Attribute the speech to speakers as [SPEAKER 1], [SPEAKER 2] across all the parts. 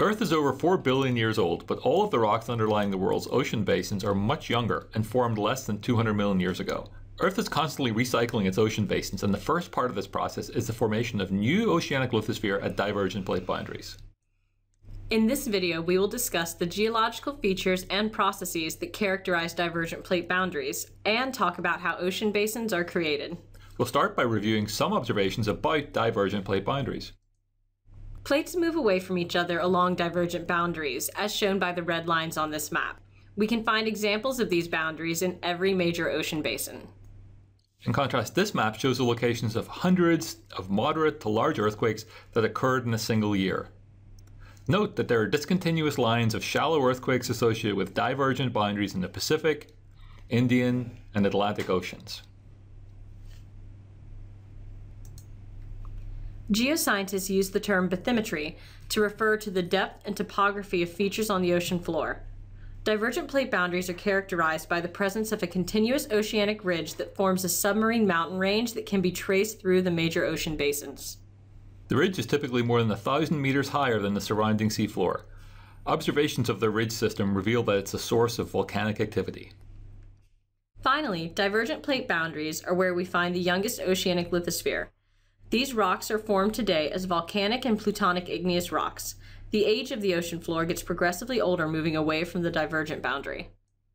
[SPEAKER 1] Earth is over 4 billion years old, but all of the rocks underlying the world's ocean basins are much younger and formed less than 200 million years ago. Earth is constantly recycling its ocean basins, and the first part of this process is the formation of new oceanic lithosphere at divergent plate boundaries.
[SPEAKER 2] In this video, we will discuss the geological features and processes that characterize divergent plate boundaries, and talk about how ocean basins are created.
[SPEAKER 1] We'll start by reviewing some observations about divergent plate boundaries.
[SPEAKER 2] Plates move away from each other along divergent boundaries, as shown by the red lines on this map. We can find examples of these boundaries in every major ocean basin.
[SPEAKER 1] In contrast, this map shows the locations of hundreds of moderate to large earthquakes that occurred in a single year. Note that there are discontinuous lines of shallow earthquakes associated with divergent boundaries in the Pacific, Indian, and Atlantic Oceans.
[SPEAKER 2] Geoscientists use the term bathymetry to refer to the depth and topography of features on the ocean floor. Divergent plate boundaries are characterized by the presence of a continuous oceanic ridge that forms a submarine mountain range that can be traced through the major ocean basins.
[SPEAKER 1] The ridge is typically more than 1,000 meters higher than the surrounding seafloor. Observations of the ridge system reveal that it's a source of volcanic activity.
[SPEAKER 2] Finally, divergent plate boundaries are where we find the youngest oceanic lithosphere. These rocks are formed today as volcanic and plutonic igneous rocks. The age of the ocean floor gets progressively older, moving away from the divergent boundary.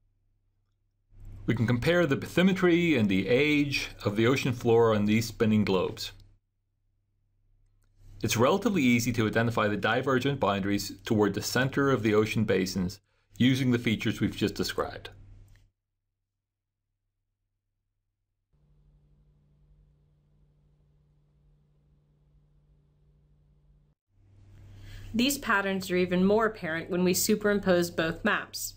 [SPEAKER 1] We can compare the bathymetry and the age of the ocean floor on these spinning globes. It's relatively easy to identify the divergent boundaries toward the center of the ocean basins using the features we've just described.
[SPEAKER 2] These patterns are even more apparent when we superimpose both maps.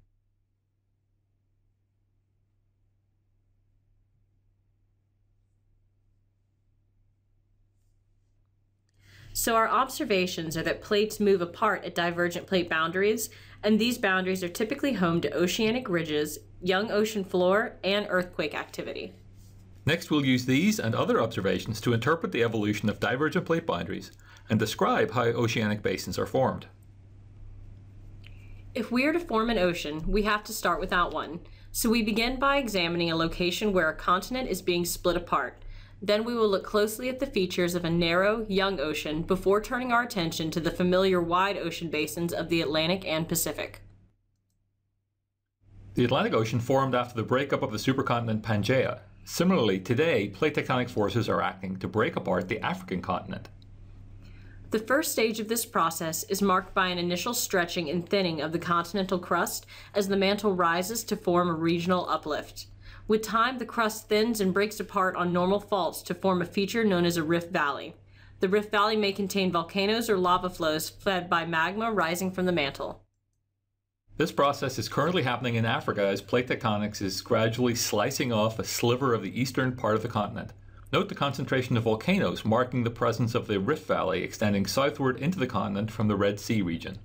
[SPEAKER 2] So our observations are that plates move apart at divergent plate boundaries, and these boundaries are typically home to oceanic ridges, young ocean floor, and earthquake activity.
[SPEAKER 1] Next, we'll use these and other observations to interpret the evolution of divergent plate boundaries and describe how oceanic basins are formed.
[SPEAKER 2] If we are to form an ocean, we have to start without one. So we begin by examining a location where a continent is being split apart. Then we will look closely at the features of a narrow, young ocean before turning our attention to the familiar wide ocean basins of the Atlantic and Pacific.
[SPEAKER 1] The Atlantic Ocean formed after the breakup of the supercontinent Pangaea. Similarly, today, plate tectonic forces are acting to break apart the African continent.
[SPEAKER 2] The first stage of this process is marked by an initial stretching and thinning of the continental crust as the mantle rises to form a regional uplift. With time, the crust thins and breaks apart on normal faults to form a feature known as a rift valley. The rift valley may contain volcanoes or lava flows fed by magma rising from the mantle.
[SPEAKER 1] This process is currently happening in Africa as plate tectonics is gradually slicing off a sliver of the eastern part of the continent. Note the concentration of volcanoes marking the presence of the Rift Valley extending southward into the continent from the Red Sea region.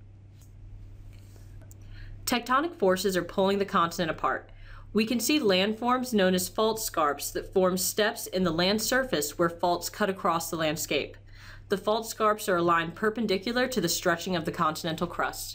[SPEAKER 2] Tectonic forces are pulling the continent apart. We can see landforms known as fault scarps that form steps in the land surface where faults cut across the landscape. The fault scarps are aligned perpendicular to the stretching of the continental crust.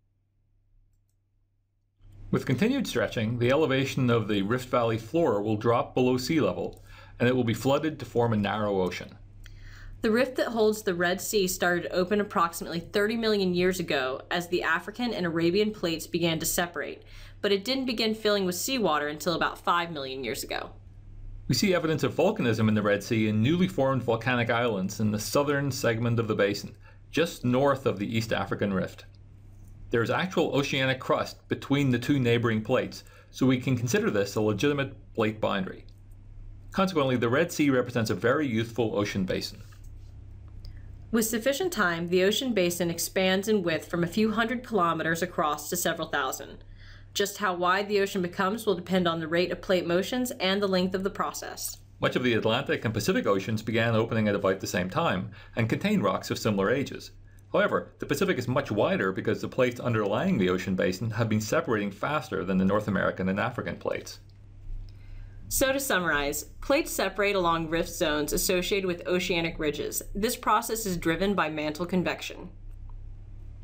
[SPEAKER 1] With continued stretching, the elevation of the Rift Valley floor will drop below sea level, and it will be flooded to form a narrow ocean.
[SPEAKER 2] The rift that holds the Red Sea started to open approximately 30 million years ago as the African and Arabian plates began to separate, but it didn't begin filling with seawater until about 5 million years ago.
[SPEAKER 1] We see evidence of volcanism in the Red Sea in newly formed volcanic islands in the southern segment of the basin, just north of the East African Rift. There is actual oceanic crust between the two neighboring plates, so we can consider this a legitimate plate boundary. Consequently, the Red Sea represents a very youthful ocean basin.
[SPEAKER 2] With sufficient time, the ocean basin expands in width from a few hundred kilometers across to several thousand. Just how wide the ocean becomes will depend on the rate of plate motions and the length of the process.
[SPEAKER 1] Much of the Atlantic and Pacific Oceans began opening at about the same time and contain rocks of similar ages. However, the Pacific is much wider because the plates underlying the ocean basin have been separating faster than the North American and African plates.
[SPEAKER 2] So to summarize, plates separate along rift zones associated with oceanic ridges. This process is driven by mantle convection.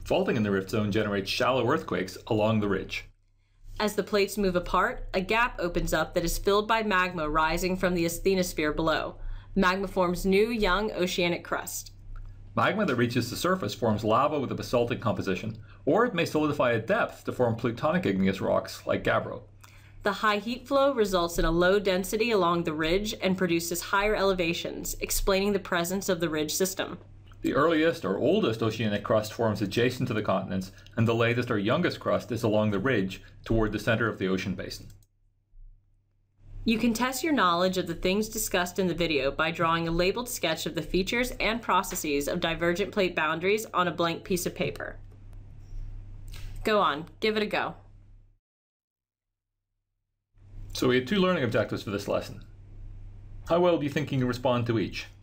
[SPEAKER 1] Faulting in the rift zone generates shallow earthquakes along the ridge.
[SPEAKER 2] As the plates move apart, a gap opens up that is filled by magma rising from the asthenosphere below. Magma forms new, young oceanic crust.
[SPEAKER 1] Magma that reaches the surface forms lava with a basaltic composition, or it may solidify at depth to form plutonic igneous rocks like gabbro.
[SPEAKER 2] The high heat flow results in a low density along the ridge and produces higher elevations, explaining the presence of the ridge system.
[SPEAKER 1] The earliest or oldest oceanic crust forms adjacent to the continents, and the latest or youngest crust is along the ridge toward the center of the ocean basin.
[SPEAKER 2] You can test your knowledge of the things discussed in the video by drawing a labeled sketch of the features and processes of divergent plate boundaries on a blank piece of paper. Go on, give it a go.
[SPEAKER 1] So we had 2 learning objectives for this lesson. How well do you think you can respond to each?